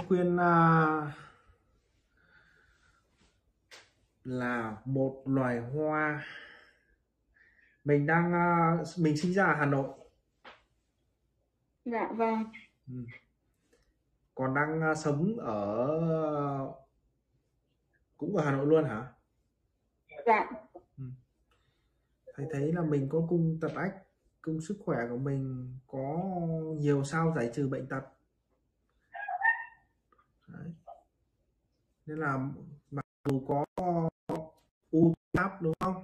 khuyên là một loài hoa. Mình sinh ra ở Hà Nội. Dạ vâng. Còn đang sống cũng ở Hà Nội luôn hả? Dạ. Thầy thấy là mình có cung tật ách, cung sức khỏe của mình có nhiều sao giải trừ bệnh tật. Đấy. Nên là mặc dù có u giáp đúng không?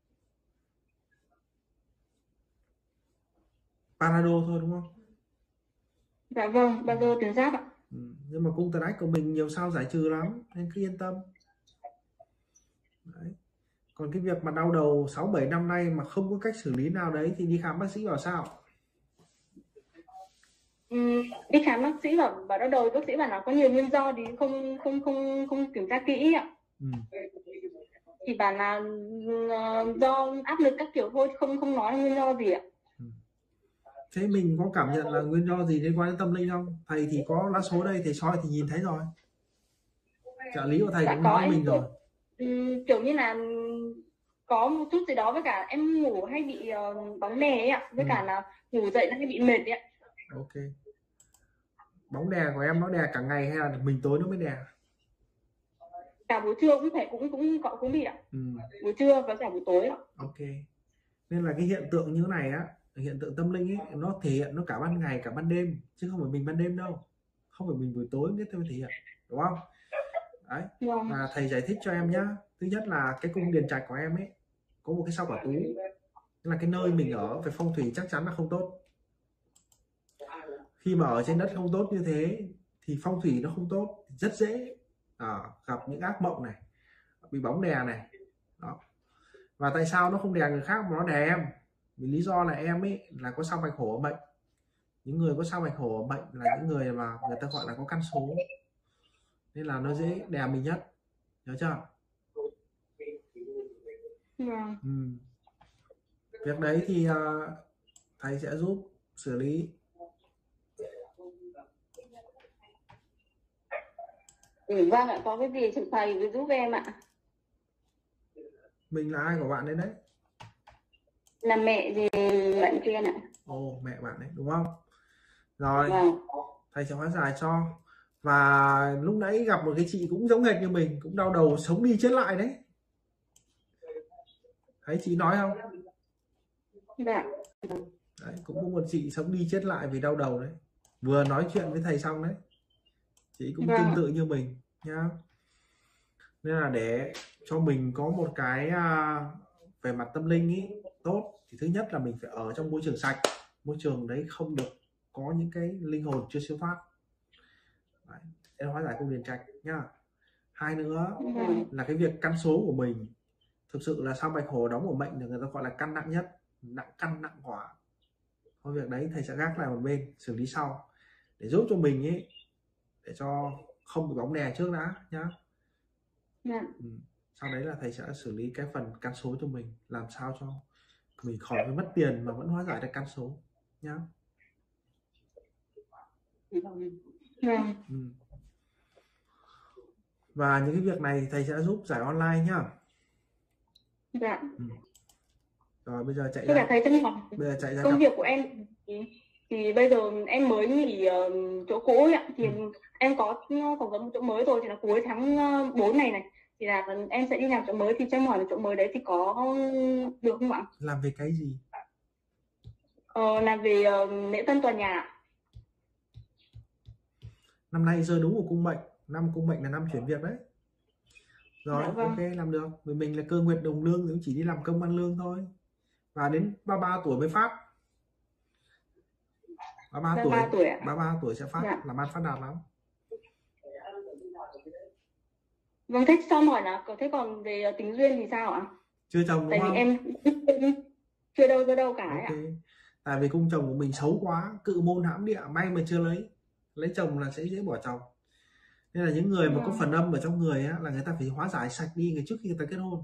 Panado thôi đúng không? Dạ vâng, bao giờ tuyến giáp ạ. Nhưng mà cung tật ách của mình nhiều sao giải trừ lắm nên cứ yên tâm. Đấy. Còn cái việc mà đau đầu 6-7 năm nay mà không có cách xử lý nào đấy thì đi khám bác sĩ bảo sao? Đi khám bác sĩ bảo đau đầu, bác sĩ bảo nó có nhiều nguyên do thì không kiểm tra kỹ ạ. Chỉ bảo là do áp lực các kiểu thôi, không nói là nguyên do gì ạ. Thế mình có cảm nhận là nguyên do gì liên quan đến tâm linh không? Thầy thì có lá số đây, thầy soi thì nhìn thấy rồi. Trợ lý của thầy cũng nói mình rồi. Kiểu như là có một chút gì đó, với cả em ngủ hay bị bóng đè ấy ạ, với cả là ngủ dậy nó hay bị mệt ấy ạ. Ok. Bóng đè của em nó đè cả ngày hay là mình tối nó mới đè? Cả buổi trưa cũng phải cũng bị ạ. Buổi trưa và cả buổi tối ạ. Ok. Nên là cái hiện tượng như thế này á, hiện tượng tâm linh ấy, nó thể hiện nó cả ban ngày cả ban đêm, chứ không phải mình ban đêm đâu, không phải mình buổi tối biết tôi thể hiện, đúng không? Đấy. Và thầy giải thích cho em nhá. Thứ nhất là cái cung điền trạch của em ấy có một cái sao quả tú, là cái nơi mình ở về phong thủy chắc chắn là không tốt. Khi mà ở trên đất không tốt như thế thì phong thủy nó không tốt, rất dễ gặp những ác mộng này, bị bóng đè này đó. Và tại sao nó không đè người khác mà nó đè em? Vì lý do là em ấy là có sao bạch hổ ở mệnh. Những người có sao bạch hổ ở mệnh là những người mà người ta gọi là có căn số, nên là nó dễ đè mình nhất, nhớ chưa? Việc đấy thì thầy sẽ giúp xử lý. Vâng ạ, có cái gì thầy cứ giúp em ạ. Mình là ai của bạn đấy? Là mẹ gì bạn kia ạ. Ồ, mẹ bạn đấy đúng không? Rồi, thầy sẽ hóa giải cho. Và lúc nãy gặp một cái chị cũng giống hệt như mình, cũng đau đầu sống đi chết lại đấy. Thấy chị nói không? Dạ. Đấy, cũng có một chị sống đi chết lại vì đau đầu đấy. Vừa nói chuyện với thầy xong đấy. Chị cũng tương tự như mình nhá. Nên là để cho mình có một cái về mặt tâm linh ý tốt thì thứ nhất là mình phải ở trong môi trường sạch, môi trường đấy không được có những cái linh hồn chưa siêu thoát. Đấy, để hóa giải cung điền trạch nhá. Hai nữa là cái việc căn số của mình thực sự là sao bạch hổ đóng của mệnh thì người ta gọi là căn nặng nhất, nặng căn nặng hỏa. Thôi việc đấy thầy sẽ gác lại một bên, xử lý sau để giúp cho mình ấy, để cho không bị bóng đè trước đã nhá. Sau đấy là thầy sẽ xử lý cái phần căn số cho mình, làm sao cho mình khỏi phải mất tiền mà vẫn hóa giải được căn số nhá. Và những cái việc này thầy sẽ giúp giải online nhá. Dạ. Rồi bây giờ chạy ra. Thầy chân hỏi. Bây giờ chạy ra công việc của em thì bây giờ em mới nghỉ chỗ cũ ấy ạ, thì em có phỏng vấn một chỗ mới rồi, thì là cuối tháng 4 này thì là em sẽ đi làm chỗ mới, thì cho em hỏi là chỗ mới đấy thì có được không ạ? Làm về cái gì? Làm về lễ tân tòa nhà. Năm nay rơi đúng của cung mệnh, năm cung mệnh là năm chuyển việc đấy. Rồi ok, làm được. Vì mình là cơ nguyệt đồng lương, cũng chỉ đi làm công ăn lương thôi. Và đến 33 tuổi mới phát. 33 tuổi sẽ phát, làm ăn phát đạt lắm. Vâng, thế sao hỏi là thế còn về tính duyên thì sao ạ? Chưa chồng đúng không? Tại vì em chưa đâu cả okay. ạ. Tại vì cung chồng của mình xấu quá, cự môn hãm địa, may mà chưa lấy chồng là sẽ dễ bỏ chồng. Nên là những người mà có phần âm ở trong người á, là người ta phải hóa giải sạch đi trước khi người ta kết hôn.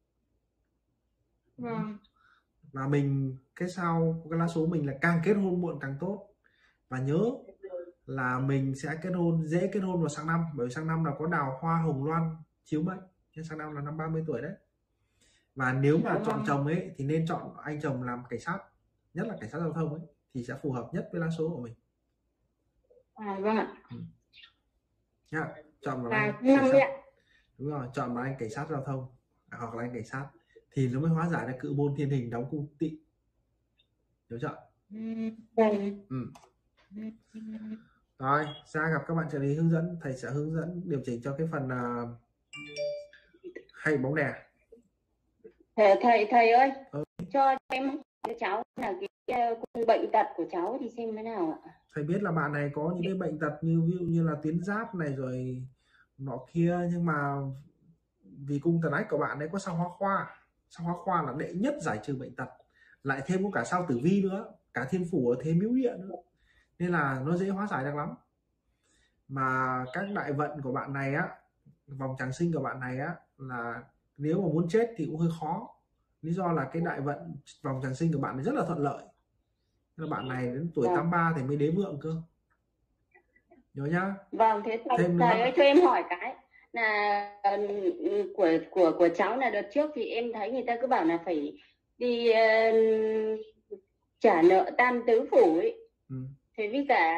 Và mình cái sao cái lá số mình là càng kết hôn muộn càng tốt. Và nhớ là mình sẽ dễ kết hôn vào sang năm, bởi vì sang năm là có đào hoa hồng loan chiếu mệnh, nên sang năm là năm 30 tuổi đấy. Và nếu mà Dạ chọn vâng. chồng ấy thì nên chọn anh chồng làm cảnh sát, nhất là cảnh sát giao thông ấy, thì sẽ phù hợp nhất với lá số của mình. Vâng ạ. Nhá, chọn một Là anh năm cảnh đấy sát, ạ. đúng rồi, chọn một anh cảnh sát giao thông hoặc là anh cảnh sát thì nó mới hóa giải được cự môn thiên hình đóng cung tị, hiểu chưa? Vâng. Rồi ra gặp các bạn trợ lý hướng dẫn, thầy sẽ hướng dẫn điều chỉnh cho cái phần hay bóng đè. Thầy ơi, cho em cái cháu là cái bệnh tật của cháu thì xem thế nào ạ? Thầy biết là bạn này có những cái bệnh tật như ví dụ như là tuyến giáp này rồi nọ kia, nhưng mà vì cung thần ách của bạn ấy có sao hoa khoa là đệ nhất giải trừ bệnh tật, lại thêm có cả sao tử vi nữa, cả thiên phủ ở thế miếu địa nữa, nên là nó dễ hóa giải được lắm. Mà các đại vận của bạn này á, vòng tràng sinh của bạn này á, là nếu mà muốn chết thì cũng hơi khó, lý do là cái đại vận vòng tràng sinh của bạn ấy rất là thuận lợi, nên là bạn này đến tuổi 83 thì mới đế vượng cơ, nhớ nhá. Vâng, thế Thêm thầy nữa ơi cho em hỏi cái là của cháu là đợt trước thì em thấy người ta cứ bảo là phải đi trả nợ tam tứ phủ ấy. Thế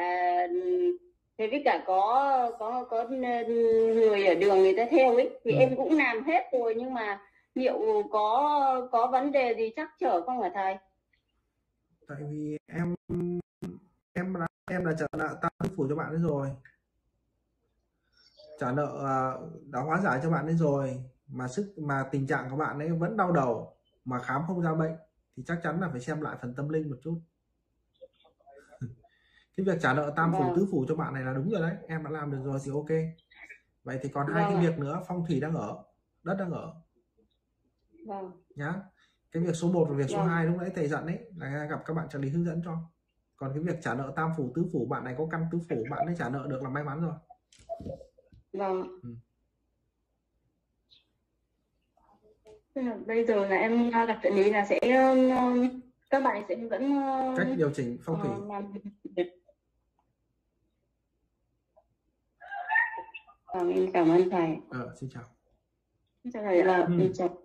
với cả có người ở đường người ta theo ấy thì em cũng làm hết rồi, nhưng mà liệu có vấn đề gì trắc trở không hả thầy? Tại vì em đã trả nợ tam tứ phủ cho bạn ấy rồi, trả nợ đã hóa giải cho bạn ấy rồi, mà tình trạng của bạn ấy vẫn đau đầu mà khám không ra bệnh thì chắc chắn là phải xem lại phần tâm linh một chút. Cái việc trả nợ tam phủ tứ phủ cho bạn này là đúng rồi đấy, em đã làm được rồi thì ok. Vậy thì còn hai cái việc nữa, phong thủy đang ở, đất đang ở nhá. Cái việc số 1 và việc số 2 lúc nãy thầy dặn đấy là gặp các bạn trợ lý hướng dẫn cho. Còn cái việc trả nợ tam phủ tứ phủ, bạn này có căn tứ phủ, bạn ấy trả nợ được là may mắn rồi. Tức là bây giờ là em gặp trợ lý là sẽ các bạn sẽ hướng dẫn cách điều chỉnh phong thủy. Em cảm ơn thầy. Xin chào. Xin chào thầy.